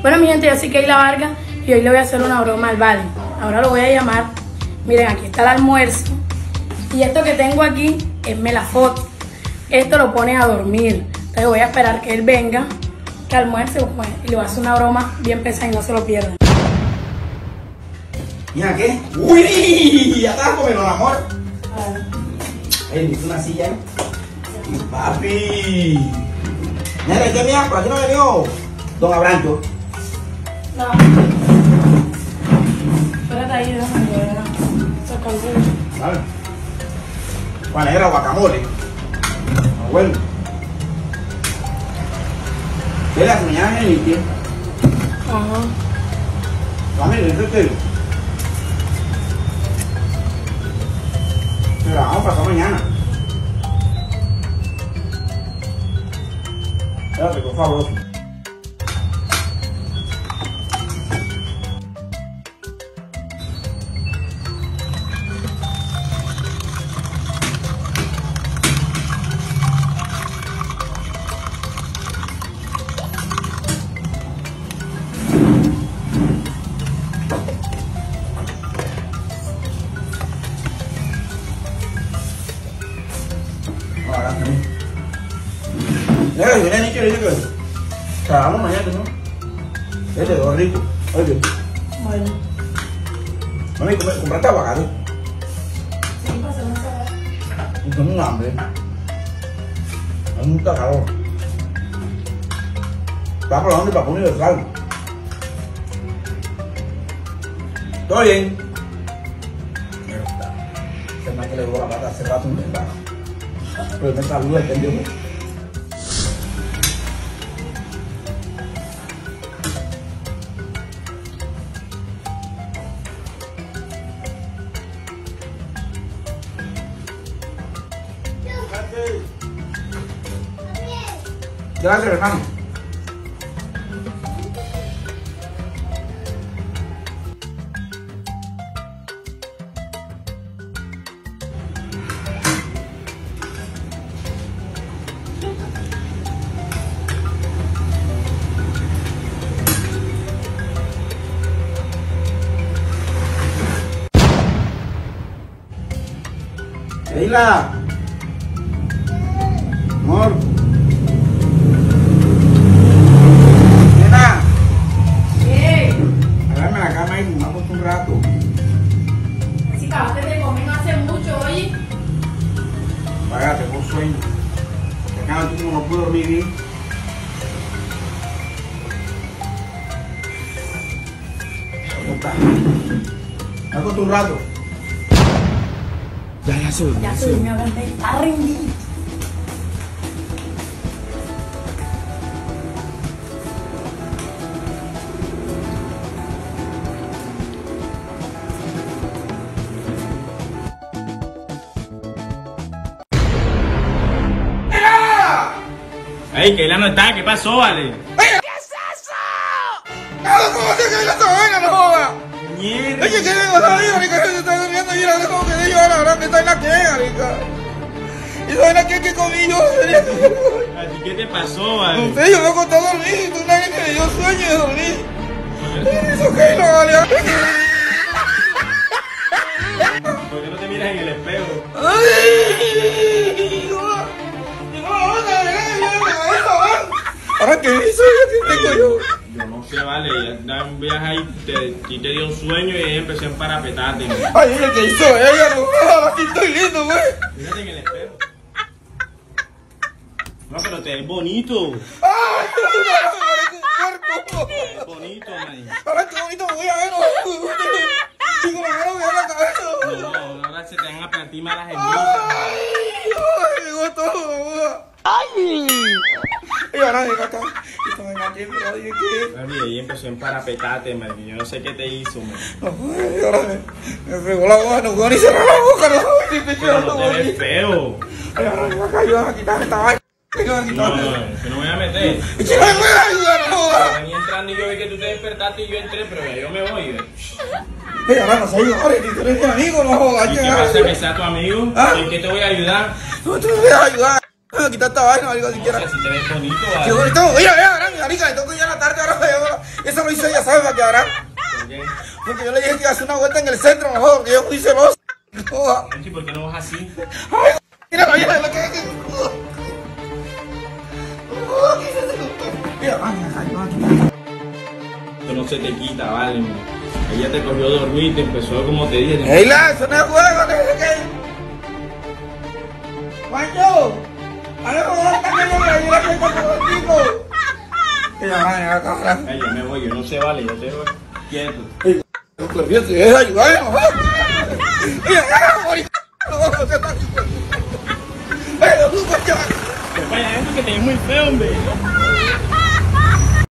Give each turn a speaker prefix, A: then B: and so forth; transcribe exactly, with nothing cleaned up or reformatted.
A: Bueno, mi gente, yo soy Keila Vargas y hoy le voy a hacer una broma al Vale. Ahora lo voy a llamar. Miren, aquí está el almuerzo. Y esto que tengo aquí es Melafoto. Esto lo pone a dormir. Entonces voy a esperar que él venga, que almuerce pues, y le voy a hacer una broma bien pesada y no se lo pierdan.
B: Mira, ¿qué? ¡Uy! Ya estás comiendo, amor. Ay, necesito una silla, ¿eh? ¡Papi! Mira, ¿qué mira? Por aquí no venido don Abrancho.
A: No. Espérate ahí, déjame ver.
B: Vale. Juan Negra, guacamole. Abuelo. ¿Qué las mañanas en el tiempo?
A: Ajá.
B: Mami, ¿eso es qué? Pero vamos a pasar mañana. Espérate, por favor. Ahora también. Mira, si viene Nicho, dice que trabajamos mañana, ¿no? Este es rico. Oye.
A: Bueno.
B: Mami, compraste aguacate.
A: Sí, pasó una salada.
B: Y tengo un hambre. Hay mucha calor. Va por la onda y para universal. ¿Todo bien? Pero está. Se me ha que le dio la pata hace rato un ventana. Pero me saluda, ¿entendió? Gracias, hermano. Keila. Amor. Nena.
A: ¿Qué?
B: Agarrame la cama y nos vamos un rato.
A: Si acabaste de comer no hace mucho, oye.
B: Vaya, tengo sueño. Acá tú no puedo dormir bien. ¿Cómo estás? ¿Me acosté un rato? Ya, ya se durmió.
A: Ya se durmió, Vale. Está rendido.
C: Ey, Keila no está, ¿qué pasó, vale?
B: ¿Qué es eso? ¿Cómo se cae esta vaina, no joda?
C: Mierda.
B: Oye, ¿qué digo? No, digo, ni que se está durmiendo y la dejo que de yo, la verdad, que está en la que, arica. Y esa vaina que que comí yo, sería.
C: ¿A ti qué te pasó, vale?
B: No sé, yo me acosté a dormir y tú nadie me dio sueño de dormir. Eso que no, vale.
C: ¿Por qué no te miras en el espejo?
B: Ay, ¿ahora qué hizo? ¿Qué tengo yo?
C: Yo no sé, vale, ya da un viaje ahí te, y te dio un sueño y ella empezó a emparapetarte. ¿No?
B: Ay, ella que hizo ella, no, aquí estoy lindo, güey.
C: Mírate en el espejo. No, pero te ves bonito.
B: Ay, no, parezco un
C: Te ves
B: cuerpo.
C: bonito, man.
B: Ahora qué bonito me voy a ver, no. Digo, la mano me da la cabeza.
C: No, ahora se te van a partir malas envidias.
B: Ay, ay, digo todo, güey. Ay. Y ahora venga acá. Y esta vaina aquí, mira, dije que.
C: Mami, ella empezó a emparapetarte, man. Yo no sé qué te hizo, man.
B: Ay, ahora me, me pegó la boca, no puedo ni cerrar la boca, no. Ni te
C: Pero
B: quiero,
C: no te ves feo.
B: Ay, ahora venga acá, ayúdame a quitar esta vaina. Ayúdame a
C: No,
B: quitarme.
C: no, que no me voy a meter.
B: ¿Y quién me puede ayudar, no?
C: Venía entrando y yo vi que tú te despertaste y yo entré, pero ya yo me voy. ¿Ves?
B: Ey, ahora no soy ahora, que tú eres mi amigo, no jodas.
C: ¿Y qué pasa que sea tu amigo?
B: ¿Ah?
C: ¿En qué te voy a ayudar?
B: No, tú me vas a ayudar. Me quita esta vaina, marico,
C: O
B: siquiera.
C: sea, si te ves bonito,
B: Qué
C: ¿vale?
B: bonito. Oye, oye, ahora, mi marica, tengo que ir a la tarde, ahora, ahora. Esa lo hice, ya sabes, Maquiará.
C: ¿Por qué?
B: Porque yo le dije que iba a hacer una vuelta en el centro, mejor, que yo fui celoso.
C: Monchi, ¿por qué no vas así?
B: Ay, mira, mira, lo que es que... Mira,
C: Esto no se te quita, vale, man. Ella te cogió a dormir, te empezó como te dije. te-
B: Eila, eso no es juego, no es que... Juancho, a ver cómo está que yo me la cuenta contigo. Mira, madre, acá.
C: Ay, yo me voy, yo no sé, vale, yo te voy. Quieto.
B: Yo te voy a ayudar, ¿no? Mira, acá, morir. No, no se está haciendo. Pero tú, coño.
C: Vaya, esto que te es muy feo, hombre.